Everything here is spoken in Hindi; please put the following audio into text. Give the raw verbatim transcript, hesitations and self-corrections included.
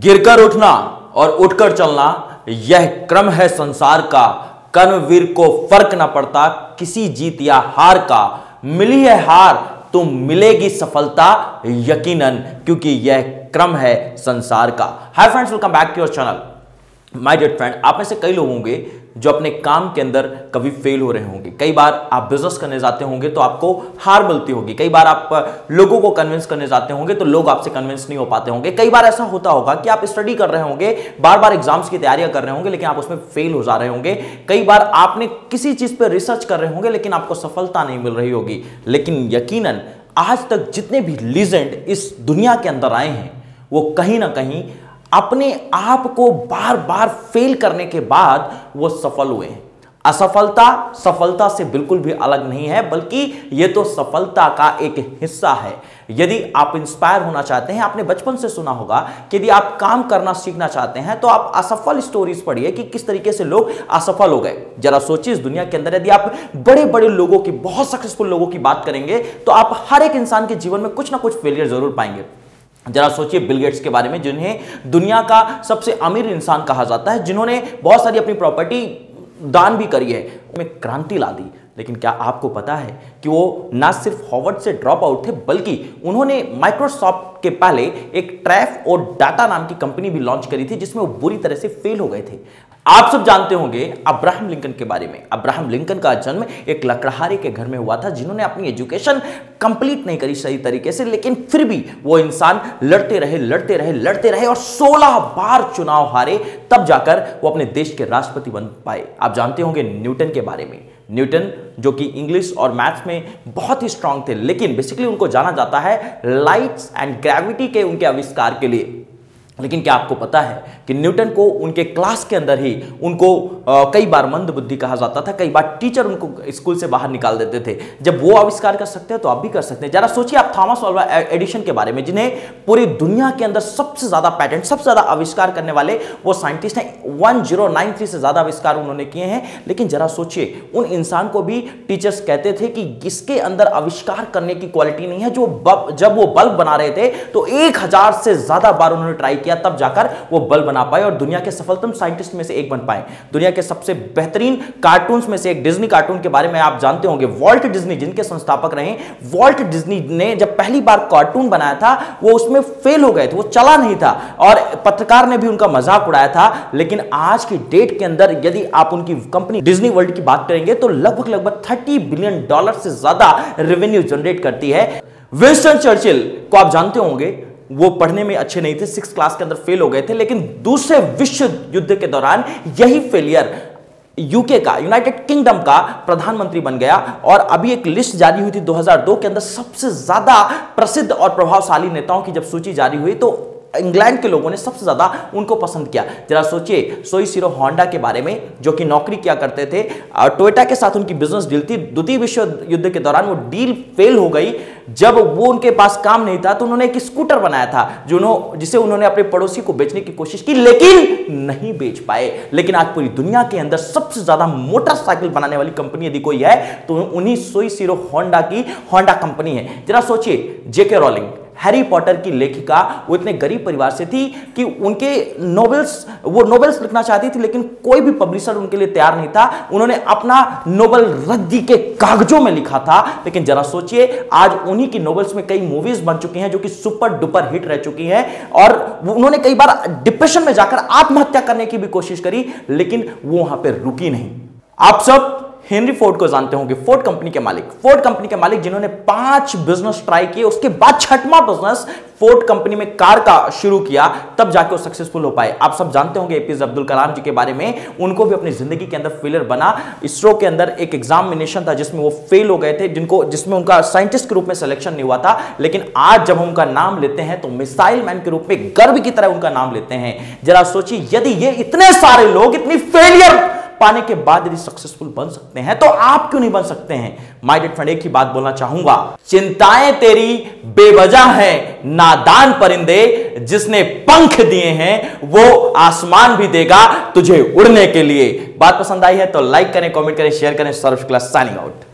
गिरकर उठना और उठकर चलना यह क्रम है संसार का। कर्मवीर को फर्क ना पड़ता किसी जीत या हार का। मिली है हार तो मिलेगी सफलता यकीनन, क्योंकि यह क्रम है संसार का। Hi friends, welcome back to your channel. My dear friend, आप में से कई लोग होंगे जो अपने काम के अंदर कभी फेल हो रहे होंगे। कई बार आप बिजनेस करने जाते होंगे तो आपको हार मिलती होगी। कई बार आप लोगों को कन्विंस करने जाते होंगे तो लोग आपसे कन्विंस नहीं हो पाते होंगे। कई बार ऐसा होता होगा कि आप स्टडी कर रहे होंगे, बार बार एग्जाम्स की तैयारियां कर रहे होंगे, लेकिन आप उसमें फेल हो जा रहे होंगे। कई बार आपने किसी चीज पर रिसर्च कर रहे होंगे लेकिन आपको सफलता नहीं मिल रही होगी। लेकिन यकीनन आज तक जितने भी लीजेंड इस दुनिया के अंदर आए हैं वो कहीं ना कहीं अपने आप को बार बार फेल करने के बाद वो सफल हुए हैं। असफलता सफलता से बिल्कुल भी अलग नहीं है, बल्कि ये तो सफलता का एक हिस्सा है। यदि आप इंस्पायर होना चाहते हैं, आपने बचपन से सुना होगा कि यदि आप काम करना सीखना चाहते हैं तो आप असफल स्टोरीज पढ़िए कि किस तरीके से लोग असफल हो गए। जरा सोचिए, इस दुनिया के अंदर यदि आप बड़े बड़े लोगों की, बहुत सक्सेसफुल लोगों की बात करेंगे तो आप हर एक इंसान के जीवन में कुछ ना कुछ फेलियर जरूर पाएंगे। जरा सोचिए बिल गेट्स के बारे में, जिन्हें दुनिया का सबसे अमीर इंसान कहा जाता है, जिन्होंने बहुत सारी अपनी प्रॉपर्टी दान भी करी है, उनमें क्रांति ला दी। लेकिन क्या आपको पता है कि वो ना सिर्फ हार्वर्ड से ड्रॉप आउट थे, बल्कि उन्होंने माइक्रोसॉफ्ट के पहले एक ट्रैफ और डाटा नाम की कंपनी भी लॉन्च करी थी, जिसमें वो बुरी तरह से फेल हो गए थे। आप सब जानते होंगे अब्राहम लिंकन के बारे में। अब्राहम लिंकन का जन्म एक लकड़हारे के घर में हुआ था, जिन्होंने अपनी एजुकेशन कंप्लीट नहीं करी सही तरीके से, लेकिन फिर भी वो इंसान लड़ते रहे लड़ते रहे लड़ते रहे और सोलह बार चुनाव हारे, तब जाकर वो अपने देश के राष्ट्रपति बन पाए। आप जानते होंगे न्यूटन के बारे में। न्यूटन जो कि इंग्लिश और मैथ्स में बहुत ही स्ट्रांग थे, लेकिन बेसिकली उनको जाना जाता है लाइट्स एंड ग्रेविटी के उनके आविष्कार के लिए। लेकिन क्या आपको पता है कि न्यूटन को उनके क्लास के अंदर ही उनको आ, कई बार मंद बुद्धि कहा जाता था। कई बार टीचर उनको स्कूल से बाहर निकाल देते थे। जब वो आविष्कार कर सकते हैं तो आप भी कर सकते हैं। जरा सोचिए आप थॉमस अल्वा एडिसन के बारे में, जिन्हें पूरी दुनिया के अंदर सबसे ज्यादा पैटेंट, सबसे ज्यादा आविष्कार करने वाले वो साइंटिस्ट हैं। एक हज़ार तिरानवे से ज्यादा आविष्कार उन्होंने किए हैं। लेकिन जरा सोचिए, उन इंसान को भी टीचर्स कहते थे कि जिसके अंदर आविष्कार करने की क्वालिटी नहीं है। जो जब वो बल्ब बना रहे थे तो एक हजार से ज्यादा बार उन्होंने ट्राई किया, तब जाकर वो बल्ब बना पाए और दुनिया के सफलतम साइंटिस्ट में से एक बन पाए। दुनिया के सबसे बेहतरीन कार्टून्स में से एक डिज्नी कार्टून के बारे में आप जानते होंगे। वॉल्ट डिज्नी, जिनके संस्थापक रहे, वॉल्ट डिज्नी ने जब पहली बार कार्टून बनाया था वो उसमें फेल हो गए थे, वो चला नहीं था और पत्रकार ने भी उनका मजाक उड़ाया था। लेकिन आज की डेट के अंदर यदि आप उनकी कंपनी डिज्नी वर्ल्ड की बात करेंगे तो लगभग लगभग तीस बिलियन डॉलर से ज्यादा रेवेन्यू जनरेट करती है। विंस्टन चर्चिल को आप जानते होंगे, वो पढ़ने में अच्छे नहीं थे, सिक्स क्लास के अंदर फेल हो गए थे, लेकिन दूसरे विश्व युद्ध के दौरान यही फेलियर यूके का, यूनाइटेड किंगडम का प्रधानमंत्री बन गया। और अभी एक लिस्ट जारी हुई थी दो हज़ार दो के अंदर, सबसे ज्यादा प्रसिद्ध और प्रभावशाली नेताओं की जब सूची जारी हुई तो इंग्लैंड के लोगों ने सबसे ज्यादा उनको पसंद किया। जरा सोचिए सोइशिरो होंडा के बारे में, जो कि नौकरी किया करते थे, टोयोटा के साथ उनकी बिजनेस डील थी। द्वितीय विश्व युद्ध के दौरान वो डील फेल हो गई। जब वो उनके पास काम नहीं था तो उन्होंने एक स्कूटर बनाया था जो जिसे उन्होंने अपने पड़ोसी को बेचने की कोशिश की, लेकिन नहीं बेच पाए। लेकिन आज पूरी दुनिया के अंदर सबसे ज्यादा मोटरसाइकिल बनाने वाली कंपनी यदि कोई है तो उन्हीं सोइशिरो होंडा की होंडा कंपनी है। जरा सोचिए जेके रोलिंग, हैरी पॉटर की लेखिका, वो इतने गरीब परिवार से थी कि उनके नोवेल्स वो नोवेल्स लिखना चाहती थी, लेकिन कोई भी पब्लिशर उनके लिए तैयार नहीं था। उन्होंने अपना नोवेल रद्दी के कागजों में लिखा था। लेकिन जरा सोचिए, आज उन्हीं की नोवेल्स में कई मूवीज बन चुकी हैं जो कि सुपर डुपर हिट रह चुकी हैं। और उन्होंने कई बार डिप्रेशन में जाकर आत्महत्या करने की भी कोशिश करी, लेकिन वो वहां पर रुकी नहीं। आप सब हेनरी फोर्ड को जानते होंगे, फोर्ड कंपनी के मालिक। फोर्ड कंपनी के मालिक जिन्होंने पांच बिजनेस ट्राई किए, उसके बाद छठवां बिजनेस फोर्ड कंपनी में कार का शुरू किया, तब जाके वो सक्सेसफुल हो पाए। आप सब जानते होंगे एपीजे अब्दुल कलाम जी के बारे में। उनको भी अपनी जिंदगी के अंदर फेलियर बना। इसरो के अंदर एक एग्जामिनेशन था जिसमें वो फेल हो गए थे, जिनको जिसमें उनका साइंटिस्ट के रूप में सिलेक्शन नहीं हुआ था। लेकिन आज जब हम उनका नाम लेते हैं तो मिसाइल मैन के रूप में गर्व की तरह उनका नाम लेते हैं। जरा सोचिए, यदि ये इतने सारे लोग इतनी फेलियर पाने के बाद यदि सक्सेसफुल बन सकते हैं तो आप क्यों नहीं बन सकते हैं। माय डियर फ्रेंड, एक ही बात बोलना चाहूंगा, चिंताएं तेरी बेवजह हैं नादान परिंदे, जिसने पंख दिए हैं वो आसमान भी देगा तुझे उड़ने के लिए। बात पसंद आई है तो लाइक करें, कमेंट करें, शेयर करें। Saurabh Shukla signing out.